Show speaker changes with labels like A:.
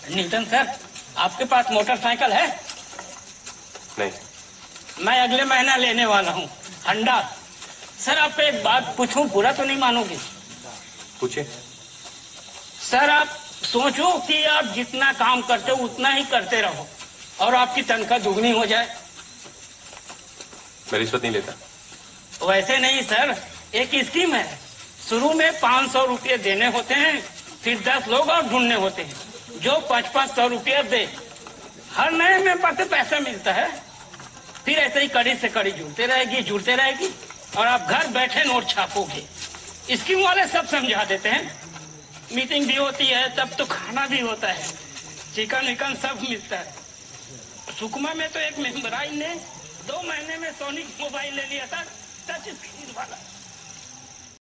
A: Newton sir, आपके पास motorcycle है?
B: नहीं।
A: मैं अगले महीना लेने वाला हूँ, हंडा। सर आपको एक बात पूछूं, बुरा तो नहीं मानोगे?
B: पूछे।
A: सर आप सोचो कि आप जितना काम करते हो उतना ही करते रहो और आपकी तनख्वाह दुगनी हो जाए।
B: मैं रिश्वत नहीं लेता।
A: वैसे नहीं सर, एक स्कीम है। शुरू में 500 रुपये देने होते हैं, फिर 10 लोग और ढूंढने होते हैं। जो 500 रुपये दे, हर नए में पैसा मिलता है। फिर ऐसे ही कड़ी से कड़ी जुड़ते रहेगी और आप घर बैठे नोट छापोगे। स्कीम वाले सब समझा देते हैं। मीटिंग भी होती है, तब तो खाना भी होता है, चिकन विकन सब मिलता है। सुकमा में तो एक मेम्बराई ने 2 महीने में सोनी मोबाइल ले लिया था, टच स्क्रीन वाला।